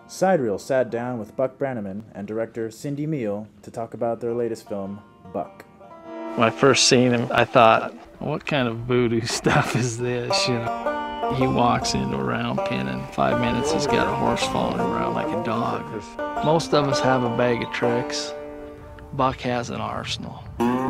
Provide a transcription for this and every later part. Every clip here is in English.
SideReel sat down with Buck Brannaman and director Cindy Meehl to talk about their latest film, Buck. When I first seen him, I thought, what kind of voodoo stuff is this, you know? He walks into a round pen and in 5 minutes he's got a horse following around like a dog. Most of us have a bag of tricks. Buck has an arsenal.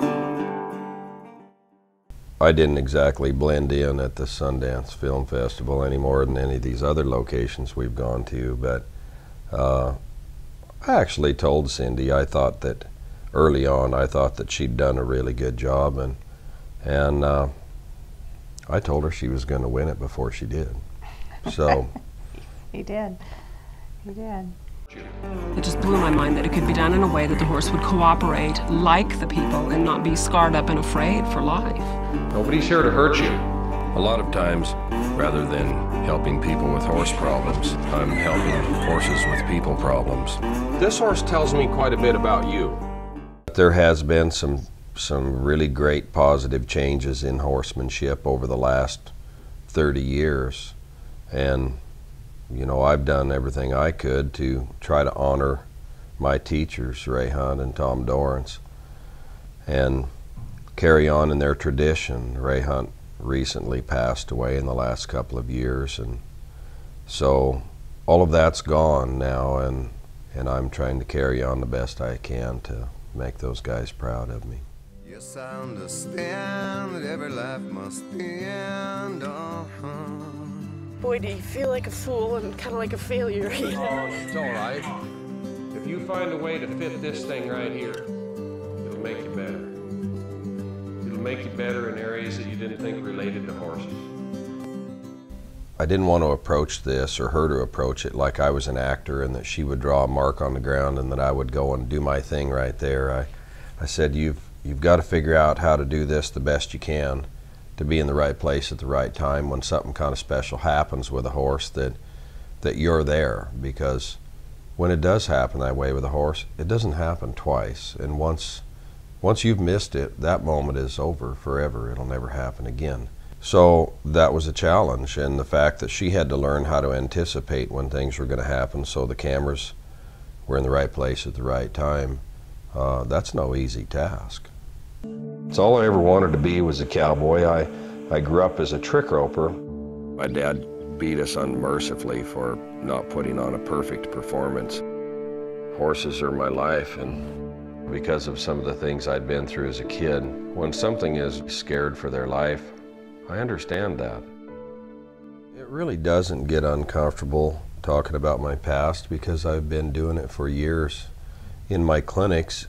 I didn't exactly blend in at the Sundance Film Festival any more than any of these other locations we've gone to, but I actually told Cindy I thought that early on I thought that she'd done a really good job, and I told her she was going to win it before she did. So he did. He did. It just blew my mind that it could be done in a way that the horse would cooperate like the people and not be scarred up and afraid for life. Nobody's here to hurt you. A lot of times, rather than helping people with horse problems, I'm helping horses with people problems. This horse tells me quite a bit about you. There has been some really great positive changes in horsemanship over the last 30 years. And you know, I've done everything I could to try to honor my teachers, Ray Hunt and Tom Dorrance, and carry on in their tradition. Ray Hunt recently passed away in the last couple of years, and so all of that's gone now, and I'm trying to carry on the best I can to make those guys proud of me. Yes, I understand that every life must end. Boy, do you feel like a fool and kind of like a failure, you know? Oh, it's all right. If you find a way to fit this thing right here, it'll make you better. It'll make you better in areas that you didn't think related to horses. I didn't want to approach this, or her to approach it, like I was an actor and that she would draw a mark on the ground and that I would go and do my thing right there. I said, you've got to figure out how to do this the best you can, to be in the right place at the right time when something kind of special happens with a horse, that you're there, because when it does happen that way with a horse, it doesn't happen twice, and once you've missed it, that moment is over forever. It'll never happen again. So that was a challenge, and the fact that she had to learn how to anticipate when things were going to happen so the cameras were in the right place at the right time, that's no easy task. It's all I ever wanted to be was a cowboy. I grew up as a trick roper. My dad beat us unmercifully for not putting on a perfect performance. Horses are my life, and because of some of the things I'd been through as a kid, when something is scared for their life, I understand that. It really doesn't get uncomfortable talking about my past, because I've been doing it for years in my clinics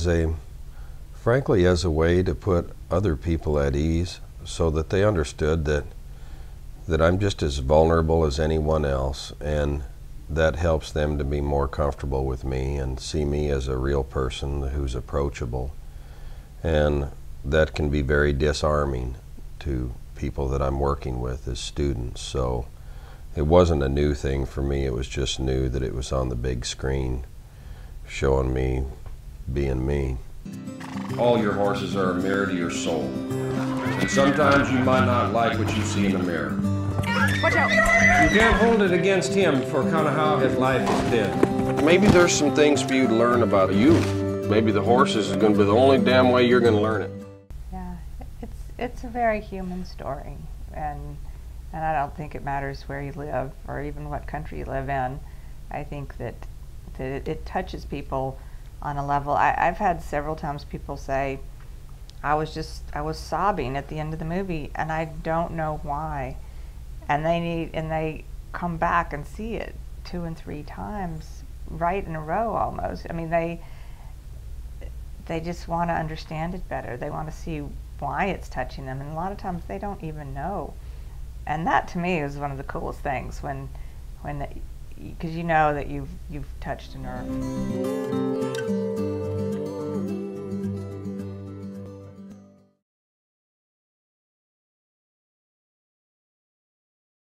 frankly, as a way to put other people at ease, so that they understood that I'm just as vulnerable as anyone else, and that helps them to be more comfortable with me and see me as a real person who's approachable. And that can be very disarming to people that I'm working with as students. So it wasn't a new thing for me, it was just new that it was on the big screen showing me being me. All your horses are a mirror to your soul. And sometimes you might not like what you see in the mirror. Watch out! You can't hold it against him for kind of how his life has been. Maybe there's some things for you to learn about you. Maybe the horses is going to be the only damn way you're going to learn it. Yeah, it's a very human story, and I don't think it matters where you live or even what country you live in. I think that it touches people on a level. I've had several times people say, I was sobbing at the end of the movie, and I don't know why. And they come back and see it 2 and 3 times right in a row almost. I mean, they just want to understand it better. They want to see why it's touching them, and a lot of times they don't even know. And that to me is one of the coolest things, because you know that you've touched a nerve.